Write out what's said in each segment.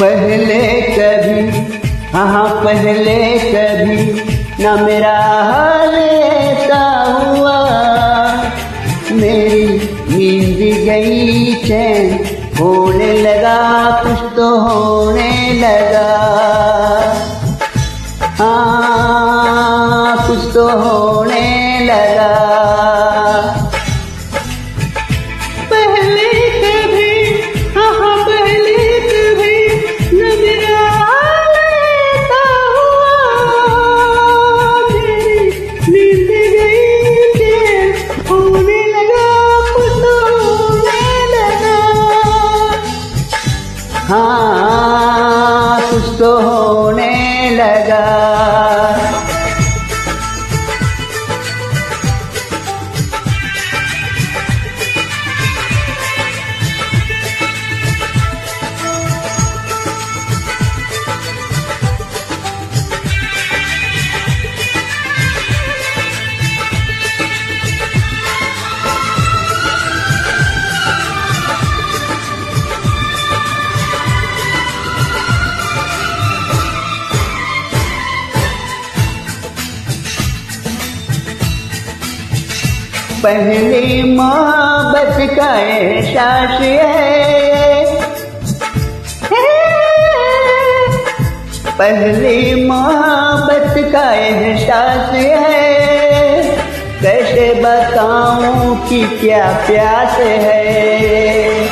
पहले कभी, हाँ पहले कभी न मेरा हाल ऐसा हुआ। मेरी नींद गई चैन होने लगा, कुछ तो होने लगा। हाँ कुछ तो होने लगा। पहले कभी, हाँ पहले कभी न मेरा हाल ऐसा हुआ। मेरी नींद गई चैन होने लगा, कुछ तो होने लगा। हाँ कुछ तो होने लगा। पहली मोहब्बत का एहसास है, पहली मोहब्बत का एहसास है। कैसे बताऊं कि क्या प्यास है।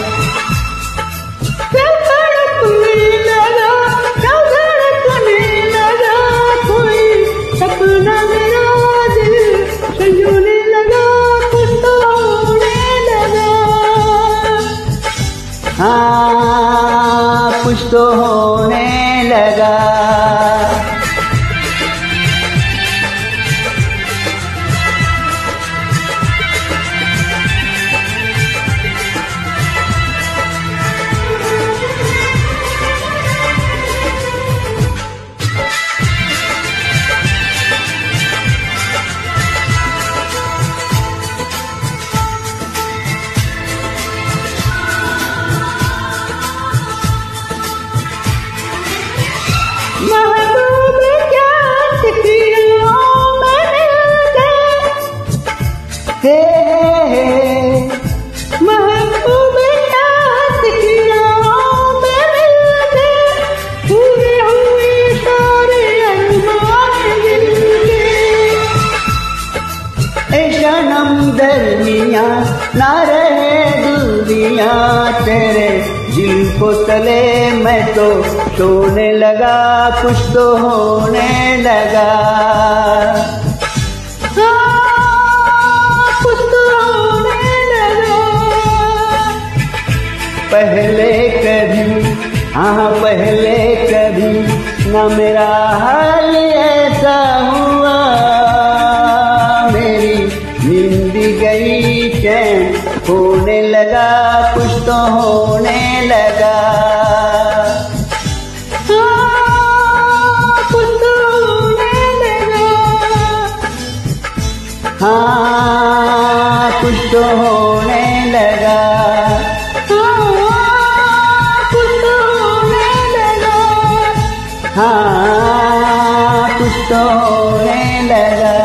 हाँ कुछ तो होने लगा। महबूब क्या किया मैंने, महबूब क्या किया मैंने। पूरे हुए सारे अरमान दिल के। ऐसा नम दरमिया ना रहे दूरिया, तेरे दिल को तले मैं तो सोने लगा, कुछ तो होने लगा। हाँ कुछ तो होने लगा। पहले कभी, हाँ पहले कभी न मेरा हाल ऐसा हुआ। मेरी नींद गई चैन होने लगा, कुछ तो होने लगा। हाँ कुछ तो होने लगा। हाँ कुछ तो होने लगा। हाँ कुछ तो होने लगा।